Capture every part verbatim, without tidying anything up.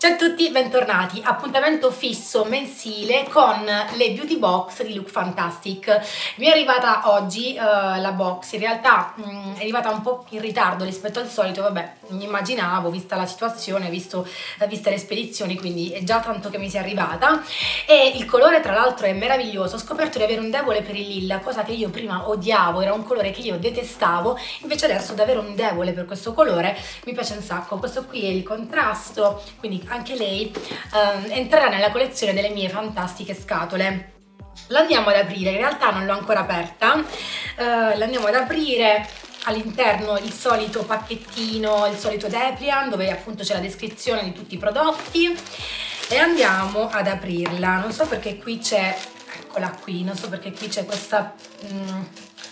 Ciao a tutti, bentornati. Appuntamento fisso mensile con le beauty box di Look Fantastic. Mi è arrivata oggi uh, la box, in realtà mh, è arrivata un po' in ritardo rispetto al solito, vabbè, mi immaginavo, vista la situazione, visto, viste le spedizioni, quindi è già tanto che mi sia arrivata. E il colore tra l'altro è meraviglioso, ho scoperto di avere un debole per il lilla, cosa che io prima odiavo, era un colore che io detestavo, invece adesso davvero un debole per questo colore, mi piace un sacco. Questo qui è il contrasto, quindi anche lei uh, entrerà nella collezione delle mie fantastiche scatole. L'andiamo ad aprire, in realtà non l'ho ancora aperta, uh, l'andiamo ad aprire. All'interno il solito pacchettino, il solito Depliant, dove appunto c'è la descrizione di tutti i prodotti, e andiamo ad aprirla. Non so perché qui c'è, eccola qui, non so perché qui c'è questa mh,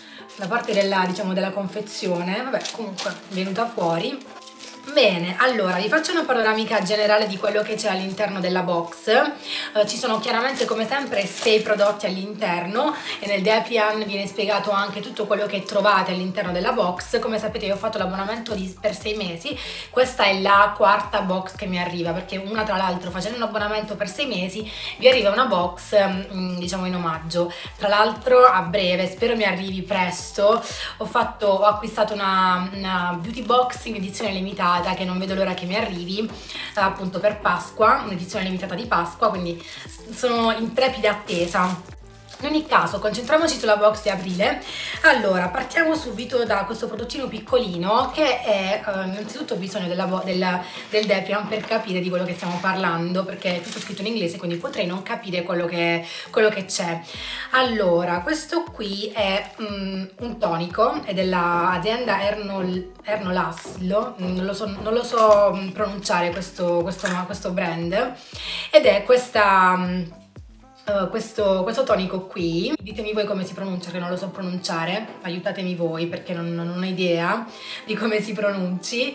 la parte della, diciamo, della confezione, vabbè, comunque è venuta fuori. Bene, allora vi faccio una panoramica generale di quello che c'è all'interno della box. Eh, ci sono chiaramente come sempre sei prodotti all'interno e nel Depliant viene spiegato anche tutto quello che trovate all'interno della box. Come sapete io ho fatto l'abbonamento per sei mesi, questa è la quarta box che mi arriva, perché una tra l'altro, facendo un abbonamento per sei mesi vi arriva una box mh, diciamo in omaggio. Tra l'altro a breve, spero mi arrivi presto, ho, fatto, ho acquistato una, una beauty box in edizione limitata che non vedo l'ora che mi arrivi, appunto per Pasqua, un'edizione limitata di Pasqua, quindi sono in trepida attesa. In ogni caso, concentriamoci sulla box di aprile. Allora, partiamo subito da questo prodottino piccolino che è, eh, innanzitutto ho bisogno della del, del Depliant per capire di quello che stiamo parlando, perché è tutto scritto in inglese, quindi potrei non capire quello che, quello che c'è. Allora, questo qui è um, un tonico, è dell'azienda Ernol, Ernolaslo, non lo so, non lo so pronunciare questo, questo, questo brand, ed è questa... Um, Uh, questo, questo tonico qui, ditemi voi come si pronuncia, che non lo so pronunciare, aiutatemi voi perché non, non ho idea di come si pronunci.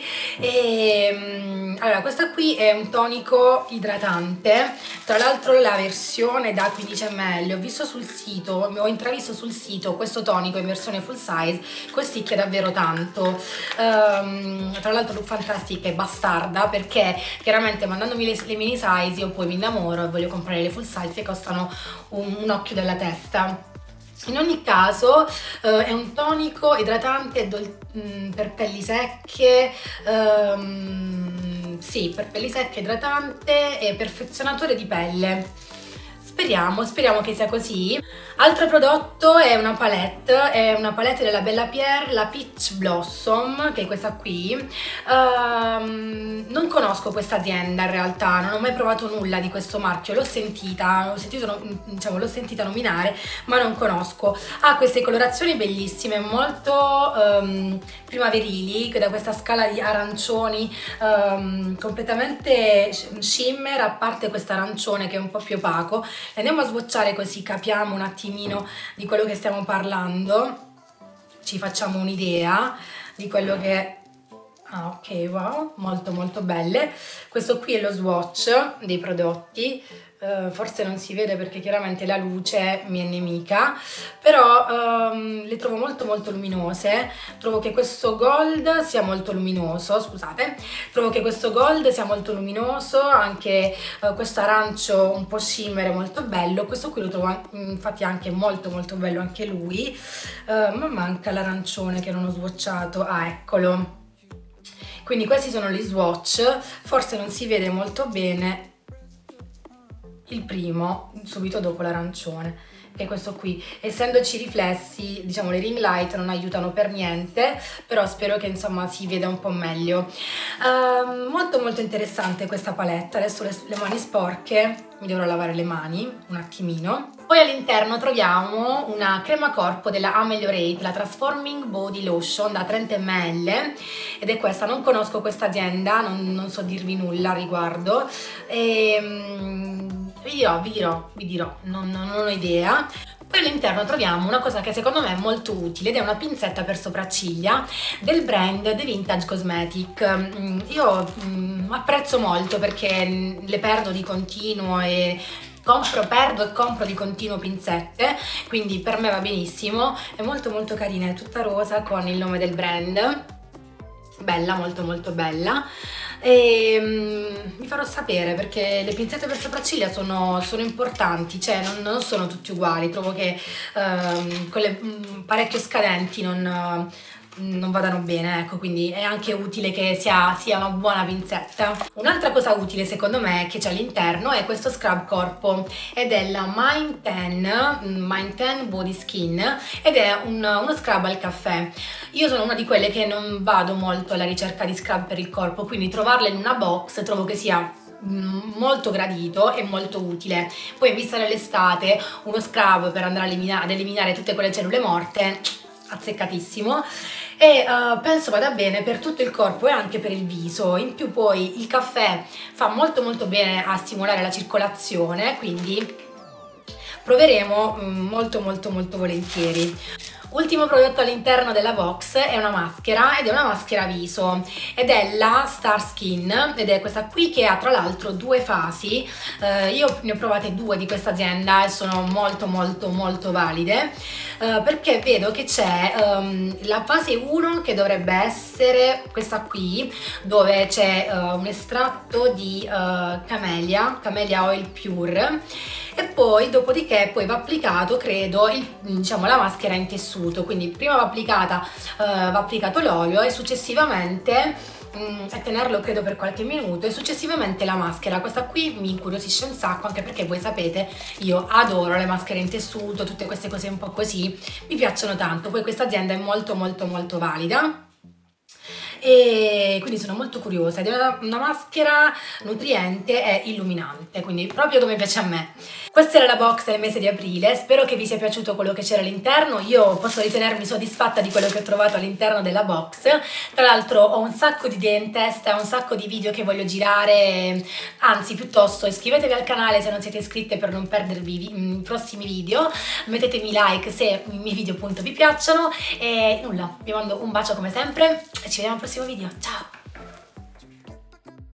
E, um, allora, questo qui è un tonico idratante, tra l'altro la versione da quindici millilitri, ho visto sul sito, ho intravisto sul sito questo tonico in versione full size, costicchia davvero tanto. Um, tra l'altro Look Fantastic è bastarda perché chiaramente mandandomi le, le mini size io poi mi innamoro e voglio comprare le full size che costano Un, un occhio della testa. In ogni caso eh, è un tonico idratante mh, per pelli secche, ehm, sì, per pelli secche, idratante e perfezionatore di pelle. Speriamo, speriamo che sia così. Altro prodotto è una palette, è una palette della Bella Pierre, la Peach Blossom, che è questa qui. Um, non conosco questa azienda in realtà, non ho mai provato nulla di questo marchio, l'ho sentita, l'ho sentito, diciamo, l'ho sentita nominare, ma non conosco. Ha queste colorazioni bellissime, molto um, primaverili, da questa scala di arancioni um, completamente shimmer, a parte questo arancione che è un po' più opaco. Andiamo a swatchare così capiamo un attimino di quello che stiamo parlando, ci facciamo un'idea di quello che... Ah, ok, wow, molto molto belle. Questo qui è lo swatch dei prodotti, uh, forse non si vede perché chiaramente la luce mi è nemica, però um, le trovo molto molto luminose. Trovo che questo gold sia molto luminoso, scusate, trovo che questo gold sia molto luminoso, anche uh, questo arancio un po' shimmer è molto bello, questo qui lo trovo infatti anche molto molto bello anche lui, uh, ma manca l'arancione che non ho swatchato, ah eccolo. Quindi questi sono gli swatch, forse non si vede molto bene il primo, subito dopo l'arancione, che è questo qui. Essendoci riflessi, diciamo le ring light non aiutano per niente, però spero che insomma si veda un po' meglio. Uh, molto molto interessante questa palette, adesso le, le mani sporche, mi dovrò lavare le mani un attimino. Poi all'interno troviamo una crema corpo della Ameliorate, la Transforming Body Lotion da trenta millilitri, ed è questa, non conosco questa azienda, non, non so dirvi nulla a riguardo, e, um, vi dirò, vi dirò, vi dirò, non, non ho idea. Poi all'interno troviamo una cosa che secondo me è molto utile ed è una pinzetta per sopracciglia del brand The Vintage Cosmetic. Io mm, apprezzo molto perché le perdo di continuo e compro, perdo e compro di continuo pinzette, quindi per me va benissimo, è molto molto carina, è tutta rosa con il nome del brand, bella, molto molto bella. e um, vi farò sapere, perché le pinzette per sopracciglia sono, sono importanti, cioè non, non sono tutti uguali, trovo che um, quelle um, parecchio scadenti non... Uh, non vadano bene, ecco, quindi è anche utile che sia, sia una buona pinzetta. Un'altra cosa utile secondo me che c'è all'interno è questo scrub corpo, ed è la Mind ten, Mind ten Body Skin, ed è un, uno scrub al caffè. Io sono una di quelle che non vado molto alla ricerca di scrub per il corpo, quindi trovarle in una box trovo che sia molto gradito e molto utile. Poi in vista dell'estate uno scrub per andare a eliminare, ad eliminare tutte quelle cellule morte, azzeccatissimo, e uh, penso vada bene per tutto il corpo e anche per il viso. In più poi il caffè fa molto molto bene a stimolare la circolazione, quindi proveremo mm, molto molto molto volentieri. Ultimo prodotto all'interno della box è una maschera, ed è una maschera viso, ed è la Star Skin, ed è questa qui che ha tra l'altro due fasi. Eh, io ne ho provate due di questa azienda e sono molto molto molto valide, eh, perché vedo che c'è um, la fase uno, che dovrebbe essere questa qui, dove c'è uh, un estratto di uh, camellia, camellia oil pure, e poi dopodiché poi va applicato, credo, il, diciamo la maschera in tessuto. Quindi prima va applicata uh, va applicato l'olio e successivamente um, e tenerlo credo per qualche minuto, e successivamente la maschera. Questa qui mi incuriosisce un sacco, anche perché voi sapete io adoro le maschere in tessuto, tutte queste cose un po' così mi piacciono tanto. Poi questa azienda è molto molto molto valida e quindi sono molto curiosa, ed è una, una maschera nutriente e illuminante, quindi proprio come piace a me. Questa era la box del mese di aprile, spero che vi sia piaciuto quello che c'era all'interno. Io posso ritenermi soddisfatta di quello che ho trovato all'interno della box. Tra l'altro ho un sacco di idee in testa, un sacco di video che voglio girare, anzi piuttosto iscrivetevi al canale se non siete iscritte per non perdervi i prossimi video, mettetemi like se i miei video appunto vi piacciono, e nulla, vi mando un bacio come sempre e ci vediamo al prossimo video, ciao!